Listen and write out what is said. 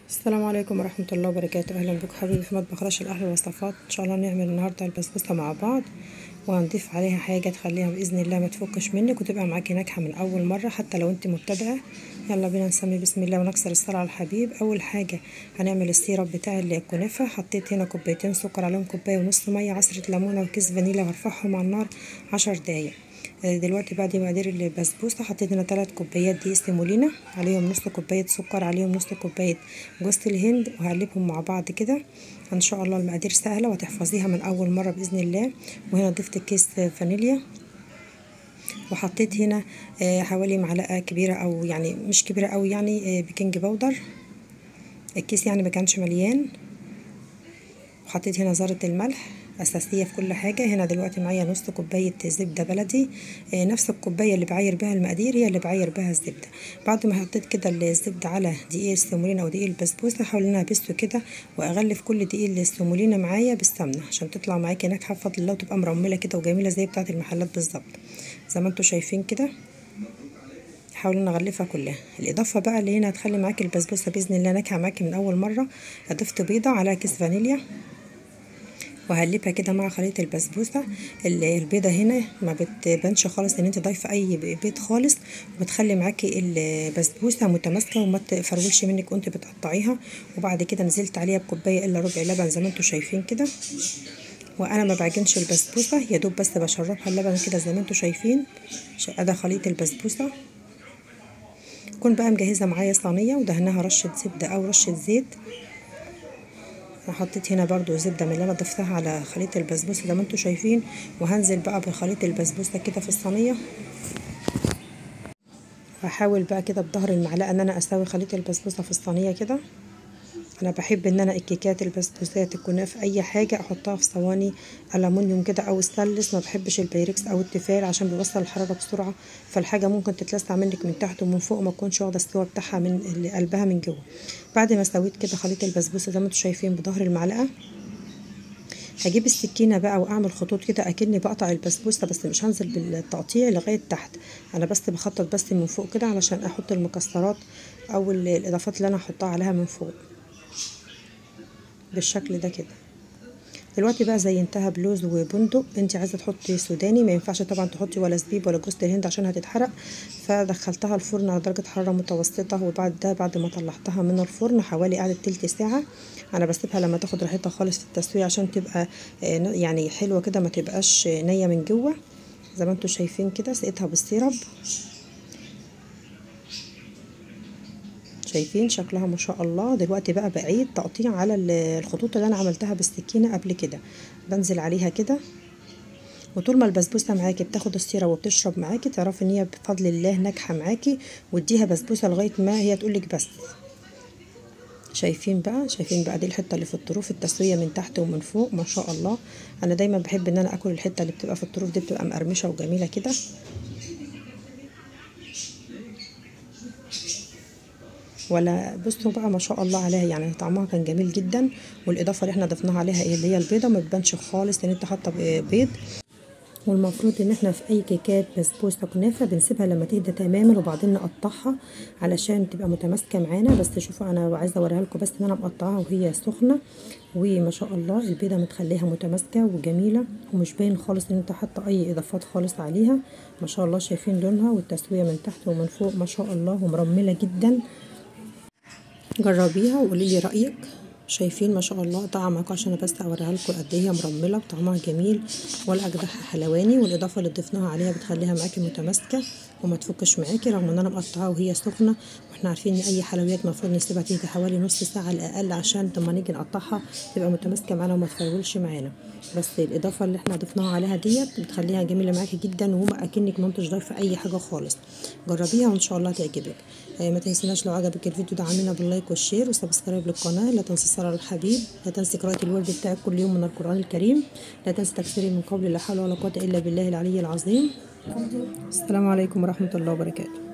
السلام عليكم ورحمة الله وبركاته. أهلا بكم حبيبي في مطبخ رش الأهل والوصفات. إن شاء الله نعمل النهاردة البسبوسة مع بعض، وهنضيف عليها حاجة تخليها بإذن الله ما تفكش منك وتبقى معاكي ناجحة من أول مرة حتى لو أنت مبتدئة. يلا بينا نسمي بسم الله ونكسر الصلاة على الحبيب. أول حاجة هنعمل السيرب بتاع الكنافة. حطيت هنا كوبايتين سكر، عليهم كوباية ونص مية، عصرة ليمونة وكيس فانيليا، وهرفعهم على النار 10 دقايق. دلوقتي بعد مقادير البسبوسه حطيت هنا 3 كوبايات دقيق سيمولينا، عليهم نص كوبايه سكر، عليهم نص كوبايه جوز الهند، وهقلبهم مع بعض كده. ان شاء الله المقادير سهله وهتحفظيها من اول مره باذن الله. وهنا ضفت كيس فانيليا، وحطيت هنا حوالي معلقه كبيره او يعني مش كبيره قوي، يعني بيكنج باودر. الكيس يعني ما كانش مليان. وحطيت هنا ذرة الملح أساسية في كل حاجة. هنا دلوقتي معايا نص كوباية زبدة بلدي، نفس الكوباية اللي بعاير بها المقادير هي اللي بعاير بها الزبدة. بعد ما حطيت كده الزبدة على دقيق السيمولينا أو دقيق البسبوسة، هحاول إن أنا أبسه كده وأغلف كل دقيق السيمولينا معايا بالسمنة عشان تطلع معاكي ناجحة بفضل الله، وتبقى مرملة كده وجميلة زي بتاعة المحلات بالظبط زي ما انتوا شايفين كده. حاول ان اغلفها كلها. الاضافه بقى اللي هنا هتخلي معاكي البسبوسه باذن الله ناجحه معاكي من اول مره، ضفت بيضه على كيس فانيليا، وهقلبها كده مع خليط البسبوسه. البيضه هنا ما بتبانش خالص ان انت ضايفه اي بيض خالص، وبتخلي معاكي البسبوسه متماسكه وما تفرولش منك وانت بتقطعيها. وبعد كده نزلت عليها بكوبايه الا ربع لبن زي ما انتم شايفين كده. وانا ما بعجنش البسبوسه، يا دوب بس بشربها اللبن كده زي ما انتم شايفين. ده خليط البسبوسه. كون بقى مجهزه معايا صينيه ودهنها رشه زبده او رشه زيت. حطيت هنا برضو زبده من اللي انا ضفتها على خليط البسبوسه زي ما انتم شايفين، وهنزل بقى بخليط البسبوسه كده في الصينيه. هحاول بقى كده بظهر المعلقه ان انا اسوي خليط البسبوسه في الصينيه كده. انا بحب ان انا الكيكات البسبوسات الكنافه اي حاجه احطها في صواني الومنيوم كده او ستانلس. ما بحبش البايركس او التيفال عشان بيوصل الحراره بسرعه، فالحاجه ممكن تتلسع منك من تحت ومن فوق، ما تكونش واخده السوا بتاعها من قلبها من جوه. بعد ما سويت كده خليط البسبوسه زي ما انتم شايفين بظهر المعلقه، هجيب السكينه بقى واعمل خطوط كده اكني بقطع البسبوسه، بس مش هنزل بالتقطيع لغايه تحت. انا بس بخطط بس من فوق كده علشان احط المكسرات او الاضافات اللي انا هحطها عليها من فوق بالشكل ده كده. دلوقتي بقى زينتها بلوز وبندق. انت عايزه تحطي سوداني ما ينفعش طبعا تحطي ولا زبيب ولا جوز الهند عشان هتتحرق. فدخلتها الفرن على درجه حراره متوسطه، بعد ما طلعتها من الفرن حوالي قعدت تلت ساعه. انا بسيبها لما تاخد راحتها خالص في التسويه عشان تبقى يعني حلوه كده، ما تبقاش نيه من جوه زي ما انتم شايفين كده. سقيتها بالسيرب، شايفين شكلها ما شاء الله. دلوقتي بقى بعيد تقطيع على الخطوط اللي انا عملتها بالسكينه قبل كده، بنزل عليها كده. وطول ما البسبوسه معاكي بتاخد السيره وبتشرب معاكي، تعرفي ان هي بفضل الله ناجحه معاكي، واديها بسبوسه لغايه ما هي تقولك بس. شايفين بقى دي الحته اللي في الطروف، التسويه من تحت ومن فوق ما شاء الله. انا دايما بحب ان انا اكل الحته اللي بتبقى في الطروف دي، بتبقى مقرمشه وجميله كده. ولا بصوا بقى ما شاء الله عليها، يعني طعمها كان جميل جدا. والاضافه اللي احنا ضفناها عليها اللي هي البيضه ما تبانش خالص ان انت حاطه بيض. والمفروض ان احنا في اي كيكات بسبوسه كنافه بنسيبها لما تهدى تماما وبعدين نقطعها علشان تبقى متماسكه معانا. بس شوفوا انا عايزه اوريها لكم بس ان انا مقطعاها وهي سخنه، وما شاء الله البيضه متخليها متماسكه وجميله، ومش باين خالص ان انت حاطه اي اضافات خالص عليها. ما شاء الله شايفين لونها والتسويه من تحت ومن فوق ما شاء الله، ومرمله جدا. جربيها وقولي لي رايك. شايفين ما شاء الله طعمك، عشان انا بس اوريها لكم قد ايه هي مرمله وطعمها جميل ولا اجدعها حلواني. والاضافه اللي ضفناها عليها بتخليها معاكي متماسكه وما تفكش معاكي رغم ان انا مقطعاها وهي سخنه. واحنا عارفين ان اي حلويات المفروض نسيبها تيجي حوالي نص ساعه على الاقل عشان لما نيجي نقطعها تبقى متماسكه معانا وما تفرولش معانا. بس الاضافه اللي احنا ضفناها عليها ديت بتخليها جميله معاكي جدا، وما اكنك ما انتش ضايفه اي حاجه خالص. جربيها وان شاء الله تعجبك. ما تنسيناش لو عجبك الفيديو دعمينا باللايك والشير وسبسكرايب للقناه. لا تنسي الصلاه على الحبيب، لا تنسي قراءه الورد بتاعك كل يوم من القران الكريم، لا تنسي تكسيري من قول لا حول ولا قوه الا بالله العلي العظيم. السلام عليكم ورحمه الله وبركاته.